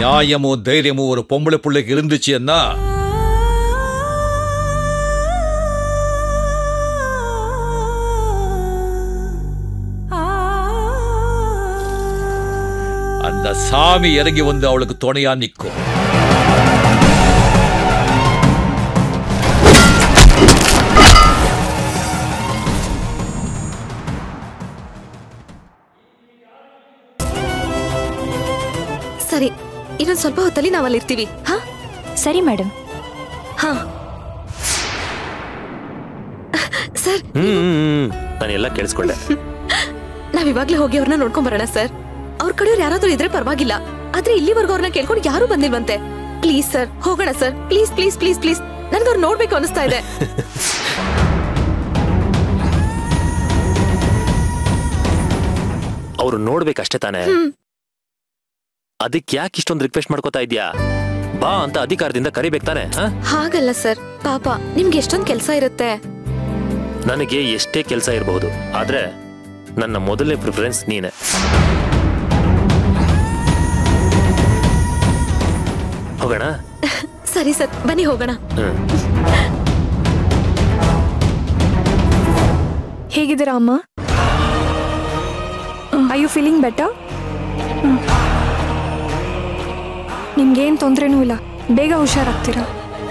நியாயமும் தைரியமும் ஒரு பொம்பளை பிள்ளைக்கு இருந்துச்சுன்னா அந்த சாமி இறங்கி வந்து அவளுக்கு துணையா நிற்கும். ಸರಿ, ಇನ್ನೊಂದು ಸ್ವಲ್ಪ ಹೊತ್ತಲ್ಲಿ ನಾವಲ್ಲಿರ್ತೀವಿ. ಹಾ ಸರಿ ಮೇಡಮ್. ಹಾ ಸರ್, ನಾನೆಲ್ಲ ಕೇಳಿಸ್ಕೊಂಡೆ. ನಾವಿವಾಗ್ಲೇ ಹೋಗಿ ಅವ್ರನ್ನ ನೋಡ್ಕೊಂಡ್ ಬರೋಣ ಸರ್. ಅವ್ರ ಕಡೆಯವ್ರು ಯಾರಾದ್ರೂ ಇದ್ರೆ ಪರವಾಗಿಲ್ಲ, ಆದ್ರೆ ಇಲ್ಲಿವರೆಗೂ ಅವ್ರನ್ನ ಕೇಳ್ಕೊಂಡು ಯಾರು ಬಂದಿಲ್ವಂತೆ. ಪ್ಲೀಸ್ ಸರ್, ಹೋಗೋಣ sir. Please please please please, ನನ್ಗೆ ಅವ್ರು ನೋಡ್ಬೇಕು ಅನಿಸ್ತಾ ಇದೆ. ಅವ್ರು ನೋಡ್ಬೇಕಷ್ಟೇ ತಾನೆ. ಅದಕ್ಕೆ ಯಾಕೆ ಇಷ್ಟೊಂದು ರಿಕ್ವೆಸ್ಟ್ ಮಾಡ್ಕೋತಾ ಇದ್ಯಾ? ಬಾ ಅಂತ ಅಧಿಕಾರದಿಂದ ಕರಿಬೇಕು ತಾನೆ. ಹಾಗಲ್ಲ ಸರ್, ಪಾಪ ನಿಮ್ಗೆ ಎಷ್ಟೊಂದು ಕೆಲಸ ಇರುತ್ತೆ. ನನಗೆ ಎಷ್ಟೇ ಕೆಲಸ ಇರಬಹುದು, ಆದ್ರೆ ನನ್ನ ಮೊದಲನೇ ಪ್ರಿಫರೆನ್ಸ್ ನೀನೆ. ಹೋಗೋಣ? ಸರಿ ಸರ್, ಬನ್ನಿ ಹೋಗೋಣ. ಹೇಗಿದ್ದೀರಾ ಅಮ್ಮ? Are you feeling better? ನಿಮ್ಗೇನು ತೊಂದರೆನೂ ಇಲ್ಲ, ಬೇಗ ಹುಷಾರಾಗ್ತೀರಾ.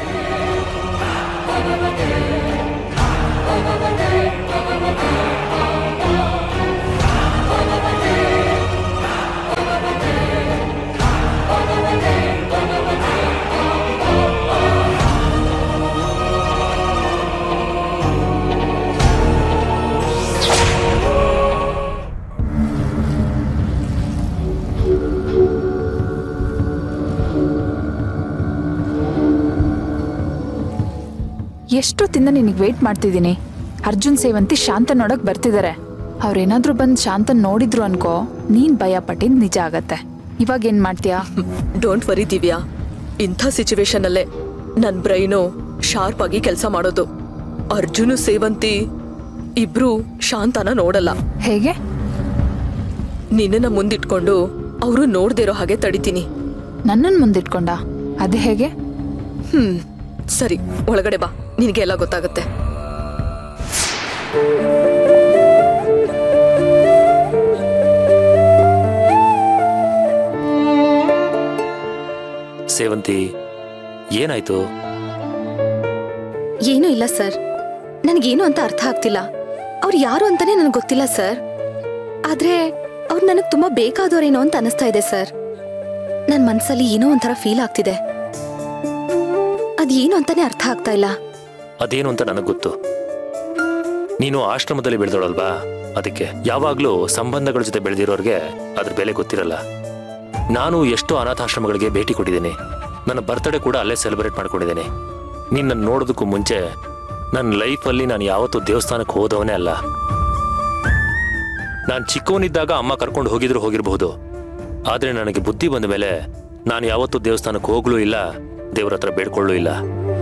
ಎಷ್ಟೊತ್ತಿಂದ ನಿನಗೆ ವೇಟ್ ಮಾಡ್ತಿದ್ದೀನಿ. ಅರ್ಜುನ್ ಸೇವಂತಿ ಶಾಂತ ನೋಡಕ್ ಬರ್ತಿದ್ದಾರೆ. ಅವ್ರೇನಾದ್ರೂ ಬಂದು ಶಾಂತನ್ ನೋಡಿದ್ರು ಅನ್ಕೋ, ನೀನ್ ಭಯ ಪಟ್ಟಿದ್ ನಿಜ ಆಗತ್ತೆ. ಇವಾಗ ಏನ್ ಮಾಡ್ತೀಯಾ? ಡೋಂಟ್ ವರಿ ದಿವ್ಯಾ, ಇಂಥ ಸಿಚುವೇಶನ್ ಅಲ್ಲೇ ನನ್ ಬ್ರೈನು ಶಾರ್ಪ್ ಆಗಿ ಕೆಲಸ ಮಾಡೋದು. ಅರ್ಜುನು ಸೇವಂತಿ ಇಬ್ರು ಶಾಂತನ ನೋಡಲ್ಲ. ಹೇಗೆ? ನಿನ್ನನ್ನ ಮುಂದಿಟ್ಕೊಂಡು ಅವರು ನೋಡ್ದಿರೋ ಹಾಗೆ ತಡಿತೀನಿ. ನನ್ನನ್ ಮುಂದಿಟ್ಕೊಂಡ? ಅದೇ ಹೇಗೆ? ಸರಿ, ಒಳಗಡೆ ಬಾ, ನಿನಗೆ ಎಲ್ಲ ಗೊತ್ತಾಗುತ್ತೆ. ಸೇವಂತಿ, ಏನಾಯ್ತು? ಏನೂ ಇಲ್ಲ ಸರ್, ನನಗೇನು ಅಂತ ಅರ್ಥ ಆಗ್ತಿಲ್ಲ. ಅವ್ರು ಯಾರು ಅಂತಾನೆ ನನಗೆ ಗೊತ್ತಿಲ್ಲ ಸರ್. ಆದ್ರೆ ಅವ್ರು ನನಗೆ ತುಂಬಾ ಬೇಕಾದವರೇನೋ ಅಂತ ಅನಿಸ್ತಾ ಇದೆ ಸರ್. ನನ್ನ ಮನಸ್ಸಲ್ಲಿ ಏನೋ ಒಂಥರ ಫೀಲ್ ಆಗ್ತಿದೆ. ಅದೇನು ಅಂತಾನೆ ಅರ್ಥ ಆಗ್ತಾ ಇಲ್ಲ. ಅದೇನು ಅಂತ ನನಗೆ ಗೊತ್ತು. ನೀನು ಆಶ್ರಮದಲ್ಲಿ ಬೆಳೆದೋಳಲ್ವಾ, ಅದಕ್ಕೆ. ಯಾವಾಗ್ಲೂ ಸಂಬಂಧಗಳ ಜೊತೆ ಬೆಳೆದಿರೋರ್ಗೆ ಅದ್ರ ಬೆಲೆ ಗೊತ್ತಿರಲ್ಲ. ನಾನು ಎಷ್ಟೋ ಅನಾಥಾಶ್ರಮಗಳಿಗೆ ಭೇಟಿ ಕೊಟ್ಟಿದ್ದೀನಿ. ನನ್ನ ಬರ್ತ್ಡೇ ಕೂಡ ಅಲ್ಲೇ ಸೆಲೆಬ್ರೇಟ್ ಮಾಡ್ಕೊಂಡಿದ್ದೀನಿ. ನಿನ್ನ ನೋಡೋದಕ್ಕೂ ಮುಂಚೆ ನನ್ನ ಲೈಫಲ್ಲಿ ನಾನು ಯಾವತ್ತೂ ದೇವಸ್ಥಾನಕ್ಕೆ ಹೋದವನೇ ಅಲ್ಲ. ನಾನು ಚಿಕ್ಕವನಿದ್ದಾಗ ಅಮ್ಮ ಕರ್ಕೊಂಡು ಹೋಗಿರಬಹುದು. ಆದ್ರೆ ನನಗೆ ಬುದ್ಧಿ ಬಂದ ಮೇಲೆ ನಾನು ಯಾವತ್ತೂ ದೇವಸ್ಥಾನಕ್ಕೆ ಹೋಗ್ಲೂ ಇಲ್ಲ, ದೇವ್ರ ಹತ್ರ ಬೇಡ್ಕೊಳ್ಳೂ ಇಲ್ಲ.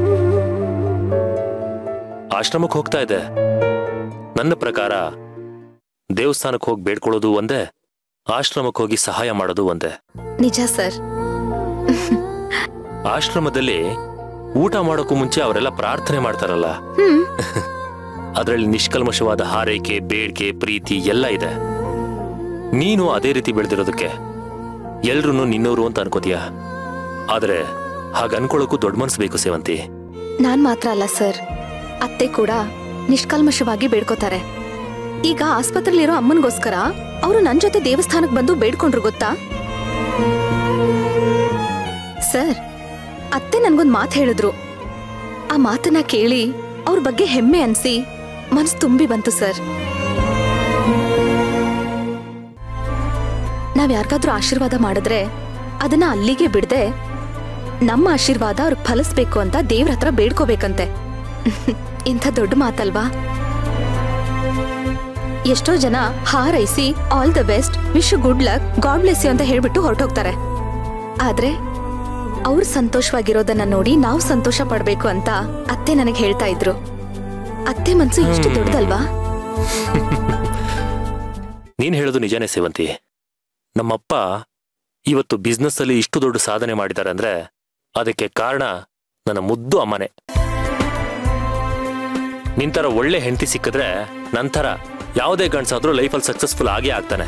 ಆಶ್ರಮಕ್ಕೆ ಹೋಗ್ತಾ ಇದೆ. ನನ್ನ ಪ್ರಕಾರ ದೇವಸ್ಥಾನಕ್ಕೆ ಹೋಗಿ ಬೇಡ್ಕೊಳ್ಳೋದು ಒಂದೇ, ಆಶ್ರಮಕ್ಕೆ ಹೋಗಿ ಸಹಾಯ ಮಾಡೋದು ಒಂದೇ. ನಿಜ ಸರ್. ಆಶ್ರಮದಲ್ಲಿ ಊಟ ಮಾಡೋಕ್ಕೂ ಮುಂಚೆ ಅವರೆಲ್ಲ ಪ್ರಾರ್ಥನೆ ಮಾಡ್ತಾರಲ್ಲ, ಅದರಲ್ಲಿ ನಿಷ್ಕಲ್ಮಶವಾದ ಹಾರೈಕೆ, ಬೇಡಿಕೆ, ಪ್ರೀತಿ ಎಲ್ಲ ಇದೆ. ನೀನು ಅದೇ ರೀತಿ ಬೆಳೆದಿರೋದಕ್ಕೆ ಎಲ್ರೂ ನಿನ್ನವರು ಅಂತ ಅನ್ಕೋತೀಯ. ಆದ್ರೆ ಹಾಗ ಅನ್ಕೊಳ್ಳೋಕ್ಕೂ ದೊಡ್ಡ ಮನಸ್ಸು ಬೇಕು ಸೇವಂತಿ. ನಾನ್ ಮಾತ್ರ ಅಲ್ಲ ಸರ್, ಅತ್ತೆ ಕೂಡ ನಿಷ್ಕಲ್ಮಶವಾಗಿ ಬೇಡ್ಕೋತಾರೆ. ಈಗ ಆಸ್ಪತ್ರೆಲಿರೋ ಅಮ್ಮನಿಗೋಸ್ಕರ ಅವರು ನನ್ ಜೊತೆ ದೇವಸ್ಥಾನಕ್ಕೆ ಬಂದು ಬೇಡ್ಕೊಂಡ್ರು ಗೊತ್ತಾ ಸರ್. ಅತ್ತೆ ನನ್ಗೊಂದ್ ಮಾತು ಹೇಳಿದ್ರು. ಆ ಮಾತನ್ನ ಕೇಳಿ ಅವ್ರ ಬಗ್ಗೆ ಹೆಮ್ಮೆ ಅನ್ಸಿ ಮನಸ್ಸು ತುಂಬಿ ಬಂತು ಸರ್. ನಾವ್ ಯಾರಿಗಾದ್ರೂ ಆಶೀರ್ವಾದ ಮಾಡಿದ್ರೆ ಅದನ್ನ ಅಲ್ಲಿಗೆ ಬಿಡದೆ ನಮ್ಮ ಆಶೀರ್ವಾದ ಅವ್ರಿಗೆ ಫಲಿಸ್ಬೇಕು ಅಂತ ದೇವ್ರ ಹತ್ರ ಬೇಡ್ಕೋಬೇಕಂತೆ. ಇಂಥ ದೊಡ್ಡ ಮಾತಲ್ವಾ? ಎಷ್ಟೋ ಜನ ಹಾರೈಸಿ all the best, wish good luck, God bless you ಅಂತ ಹೇಳ್ಬಿಟ್ಟು ಹೊರಟೋಗ್ತಾರೆ. ಆದ್ರೆ ಅವ್ರು ಸಂತೋಷವಾಗಿರೋದನ್ನ ನೋಡಿ ನಾವು ಸಂತೋಷ ಪಡ್ಬೇಕು ಅಂತ ಅತ್ತೆ ನನಗೆ ಹೇಳ್ತಾ ಇದ್ರು. ಅತ್ತೆ ಮನ್ಸು ಎಷ್ಟು ದೊಡ್ಡದಲ್ವಾ? ನೀನ್ ಹೇಳೋದು ನಿಜಾನೇ ಸೇವಂತಿ. ನಮ್ಮಪ್ಪ ಇವತ್ತು ಬಿಸ್ನೆಸ್ ಅಲ್ಲಿ ಇಷ್ಟು ದೊಡ್ಡ ಸಾಧನೆ ಮಾಡಿದ್ದಾರೆ ಅಂದ್ರೆ ಅದಕ್ಕೆ ಕಾರಣ ನನ್ನ ಮುದ್ದು ಅಮ್ಮನೆ. ನಿಂತರ ಒಳ್ಳೆ ಹೆಂಡತಿ ಸಿಕ್ಕಿದ್ರೆ ನಂತರ ಯಾವುದೇ ಗಂಡಸಾದ್ರೂ ಲೈಫಲ್ಲಿ ಸಕ್ಸಸ್ಫುಲ್ ಆಗೇ ಆಗ್ತಾನೆ.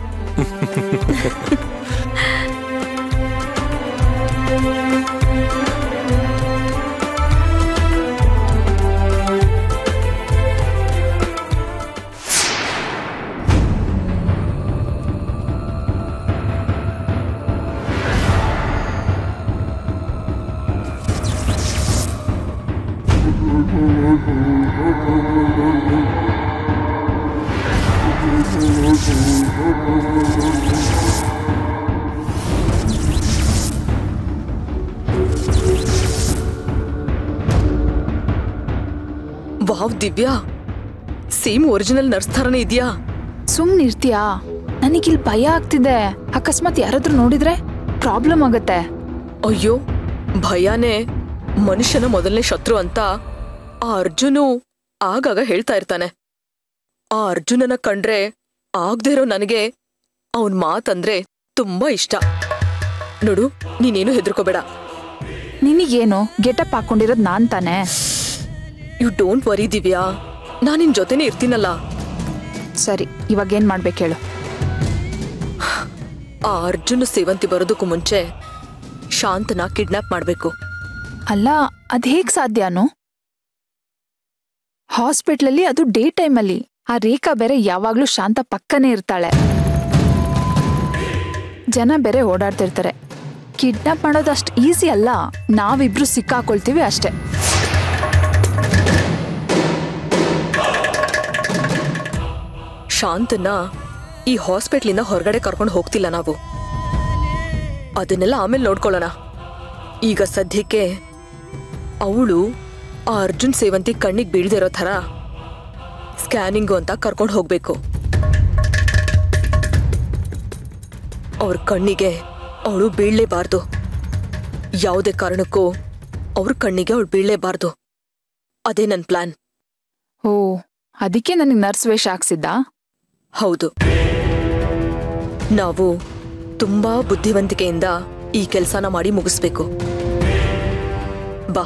Wow Divya, same original nurse ಥರನೇ ಇದೆಯಾ? ಸುಮ್ನಿರ್ತೀಯಾ? ನನಗಿಲ್ಲಿ ಭಯ ಆಗ್ತಿದೆ. ಅಕಸ್ಮಾತ್ ಯಾರಾದ್ರೂ ನೋಡಿದ್ರೆ ಪ್ರಾಬ್ಲಮ್ ಆಗತ್ತೆ. ಅಯ್ಯೋ, ಭಯನೇ ಮನುಷ್ಯನ ಮೊದಲನೇ ಶತ್ರು ಅಂತ ಆ ಅರ್ಜುನು ಆಗಾಗ ಹೇಳ್ತಾ ಇರ್ತಾನೆ. ಆ ಅರ್ಜುನನ ಕಂಡ್ರೆ ಆಗದೆ ಇರೋ ನನಗೆ ಅವನ್ ಮಾತಂದ್ರೆ ತುಂಬಾ ಇಷ್ಟ. ನೋಡು, ನೀನೇನು ಹೆದರ್ಕೋಬೇಡ. ನಿನಗೇನು ಗೆಟಪ್ ಹಾಕೊಂಡಿರೋದ್ ನಾನ್ ತಾನೆ. ಯು ಡೋಂಟ್ ವರಿ ದಿವ್ಯಾ, ನಾನ್ ನಿನ್ ಜೊತೆನೇ ಇರ್ತೀನಲ್ಲ. ಸರಿ, ಇವಾಗ ಏನ್ ಮಾಡ್ಬೇಕು ಹೇಳು. ಆ ಅರ್ಜುನ ಸೇವಂತಿ ಬರೋದಕ್ಕೂ ಮುಂಚೆ ಶಾಂತನ ಕಿಡ್ನಾಪ್ ಮಾಡ್ಬೇಕು. ಅಲ್ಲ, ಅದ್ ಹೇಗ್ ಸಾಧ್ಯನೋ? ಹಾಸ್ಪಿಟ್ಲಲ್ಲಿ, ಅದು ಡೇ ಟೈಮಲ್ಲಿ. ಆ ರೇಖಾ ಬೇರೆ ಯಾವಾಗ್ಲೂ ಶಾಂತ ಪಕ್ಕನೇ ಇರ್ತಾಳೆ. ಜನ ಬೇರೆ ಓಡಾಡ್ತಿರ್ತಾರೆ. ಕಿಡ್ನಾಪ್ ಮಾಡೋದು ಅಷ್ಟು ಈಸಿ ಅಲ್ಲ. ನಾವಿಬ್ರು ಸಿಕ್ಕಾಕೊಳ್ತೀವಿ ಅಷ್ಟೇ. ಶಾಂತನ ಈ ಹಾಸ್ಪಿಟ್ಲಿಂದ ಹೊರಗಡೆ ಕರ್ಕೊಂಡು ಹೋಗ್ತಿಲ್ಲ ನಾವು. ಅದನ್ನೆಲ್ಲ ಆಮೇಲೆ ನೋಡ್ಕೊಳ್ಳೋಣ. ಈಗ ಸದ್ಯಕ್ಕೆ ಅವಳು ಆ ಅರ್ಜುನ್ ಸೇವಂತಿ ಕಣ್ಣಿಗೆ ಬೀಳ್ದಿರೋ ಥರ ಸ್ಕ್ಯಾನಿಂಗು ಅಂತ ಕರ್ಕೊಂಡು ಹೋಗ್ಬೇಕು. ಅವ್ರ ಕಣ್ಣಿಗೆ ಅವಳು ಬೀಳಲೇಬಾರ್ದು. ಯಾವುದೇ ಕಾರಣಕ್ಕೂ ಅವ್ರ ಕಣ್ಣಿಗೆ ಅವಳು ಬೀಳಲೇಬಾರ್ದು. ಅದೇ ನನ್ನ ಪ್ಲಾನ್. ಓ, ಅದಕ್ಕೆ ನನಗೆ ನರ್ಸ್ ವೇಷ ಹಾಕ್ಸಿದ್ದ? ಹೌದು. ನಾವು ತುಂಬಾ ಬುದ್ಧಿವಂತಿಕೆಯಿಂದ ಈ ಕೆಲಸನ ಮಾಡಿ ಮುಗಿಸ್ಬೇಕು. ಬಾ.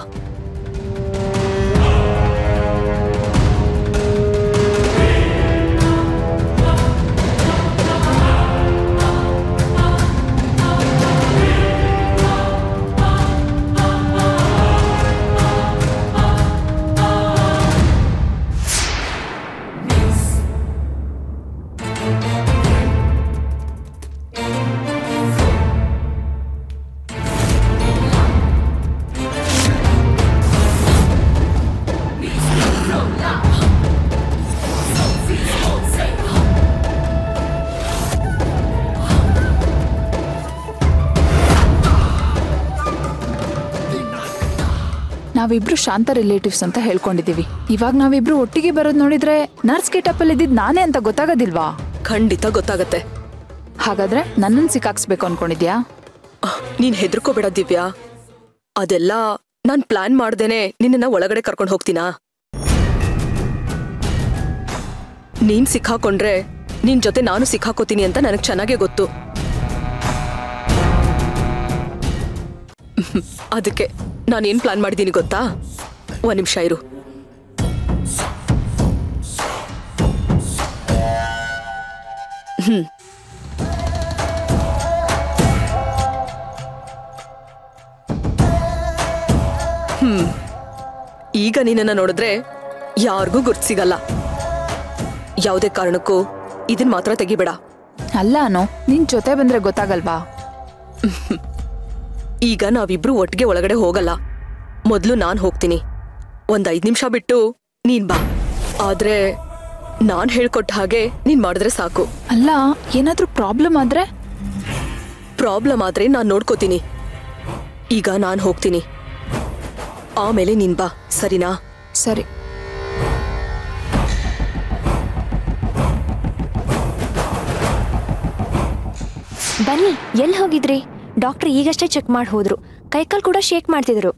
ನಾವಿಬ್ರು ಶಾಂತ ರಿಲೇಟಿವ್ಸ್ ಅಂತ ಹೇಳ್ಕೊಂಡಿದೀವಿ. ಇವಾಗ ನಾವಿಬ್ರು ಒಟ್ಟಿಗೆ ಬರೋದ್ ನೋಡಿದ್ರೆ ನರ್ಸ್ ಗೆಟಪ್ ಅಲ್ಲಿ ಇದ್ದಿದ್ ನಾನೇ ಅಂತ ಗೊತ್ತಾಗೋದಿಲ್ವಾ? ಖಂಡಿತ ಗೊತ್ತಾಗತ್ತೆ. ಹಾಗಾದ್ರೆ ನನ್ನನ್ ಸಿಕ್ಕಾಕ್ಸ್ಬೇಕು ಅನ್ಕೊಂಡಿದ್ಯಾ? ನೀನ್ ಹೆದರ್ಕೋಬೇಡ ದಿವ್ಯಾ. ಅದೆಲ್ಲ ನಾನ್ ಪ್ಲಾನ್ ಮಾಡ್ದೇನೆ ನಿನ್ನ ಒಳಗಡೆ ಕರ್ಕೊಂಡು ಹೋಗ್ತೀನಾ? ನೀನ್ ಸಿಕ್ಕಾಕೊಂಡ್ರೆ ನಿನ್ ಜೊತೆ ನಾನು ಸಿಕ್ಕಾಕೋತೀನಿ ಅಂತ ನನಗ್ ಚೆನ್ನಾಗೇ ಗೊತ್ತು. ಅದಕ್ಕೆ ನಾನೇನ್ ಪ್ಲಾನ್ ಮಾಡಿದೀನಿ ಗೊತ್ತಾ? ಒಂದ್ ನಿಮಿಷ ಇರು. ಈಗ ನಿನ್ನನ್ನ ನೋಡಿದ್ರೆ ಯಾರಿಗೂ ಗುರ್ತು ಸಿಗಲ್ಲ. ಯಾವುದೇ ಕಾರಣಕ್ಕೂ ಇದನ್ ಮಾತ್ರ ತೆಗಿಬೇಡ. ಅಲ್ಲ ಅನು, ನಿನ್ ಜೊತೆ ಬಂದ್ರೆ ಗೊತ್ತಾಗಲ್ವಾ? ಈಗ ನಾವಿಬ್ರು ಒಟ್ಟಿಗೆ ಒಳಗಡೆ ಹೋಗಲ್ಲ. ಮೊದ್ಲು ನಾನ್ ಹೋಗ್ತೀನಿ. ಒಂದ್ 5 ನಿಮಿಷ ಬಿಟ್ಟು ನೀನ್ ಬಾ. ಆದ್ರೆ ನಾನ್ ಹೇಳ್ಕೊಟ್ಟ ಹಾಗೆ ನೀನ್ ಮಾಡಿದ್ರೆ ಸಾಕು. ಅಲ್ಲ, ಏನಾದ್ರೂ ಪ್ರಾಬ್ಲಮ್ ಆದ್ರೆ? ಪ್ರಾಬ್ಲಮ್ ಆದ್ರೆ ನಾನ್ ನೋಡ್ಕೋತೀನಿ. ಈಗ ನಾನ್ ಹೋಗ್ತೀನಿ, ಆಮೇಲೆ ನೀನ್ ಬಾ, ಸರಿನಾ? ಸರಿ. ಬನ್ನಿ, ಎಲ್ಲಿ ಹೋಗಿದ್ರಿ? ಡಾಕ್ಟರ್ ಈಗಷ್ಟೇ ಚೆಕ್ ಮಾಡಿ ಹೋದ್ರು. ಕೈಕಾಲ್ ಕೂಡ ಶೇಕ್ ಮಾಡ್ತಿದ್ರು.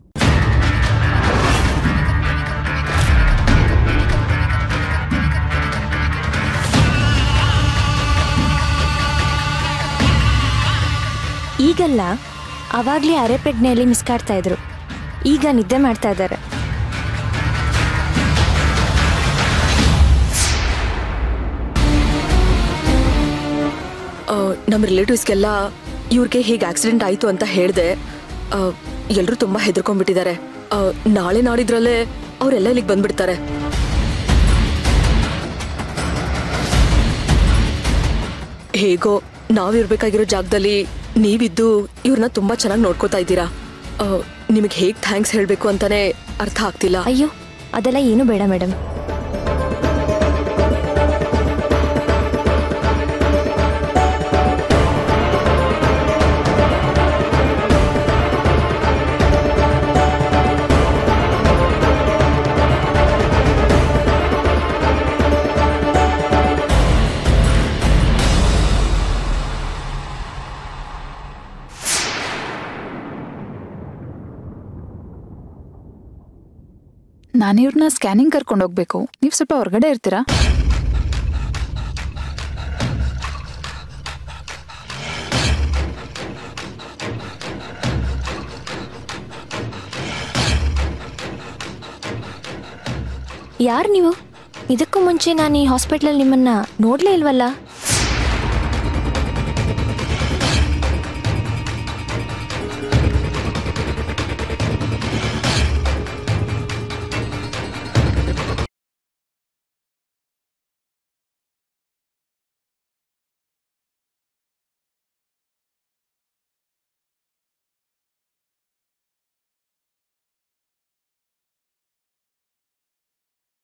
ಈಗಲ್ಲ, ಅವಾಗ್ಲೇ ಅರೆ ಪ್ರಜ್ಞೆಯಲ್ಲಿ ಮಿಸ್ ಕಾಡ್ತಾ ಇದ್ರು. ಈಗ ನಿದ್ದೆ ಮಾಡ್ತಾ ಇದ್ದಾರೆ. ನಮ್ಮ ರಿಲೇಟಿವ್ಸ್ಗೆಲ್ಲ ಇವ್ರಿಗೆ ಹೀಗೆ ಆಕ್ಸಿಡೆಂಟ್ ಆಯಿತು ಅಂತ ಹೇಳಿದೆ. ಎಲ್ಲರೂ ತುಂಬ ಹೆದರ್ಕೊಂಡ್ಬಿಟ್ಟಿದ್ದಾರೆ. ನಾಳೆ ನಾಡಿದ್ರಲ್ಲೇ ಅವರೆಲ್ಲ ಇಲ್ಲಿಗೆ ಬಂದ್ಬಿಡ್ತಾರೆ. ಹೇಗೋ ನಾವಿರ್ಬೇಕಾಗಿರೋ ಜಾಗದಲ್ಲಿ ನೀವಿದ್ದು ಇವ್ರನ್ನ ತುಂಬಾ ಚೆನ್ನಾಗಿ ನೋಡ್ಕೋತಾ ಇದ್ದೀರಾ. ನಿಮಗೆ ಹೇಗೆ ಥ್ಯಾಂಕ್ಸ್ ಹೇಳಬೇಕು ಅಂತಾನೆ ಅರ್ಥ ಆಗ್ತಿಲ್ಲ. ಅಯ್ಯೋ, ಅದೆಲ್ಲ ಏನು ಬೇಡ ಮೇಡಮ್. ನಾನಿವ್ರನ್ನ ಸ್ಕ್ಯಾನಿಂಗ್ ಕರ್ಕೊಂಡು ಹೋಗ್ಬೇಕು. ನೀವು ಸ್ವಲ್ಪ ಹೊರಗಡೆ ಇರ್ತೀರಾ? ಯಾರು ನೀವು? ಇದಕ್ಕೂ ಮುಂಚೆ ನಾನು ಈ ಹಾಸ್ಪಿಟ್ಲಲ್ಲಿ ನಿಮ್ಮನ್ನ ನೋಡ್ಲೇ ಇಲ್ವಲ್ಲ.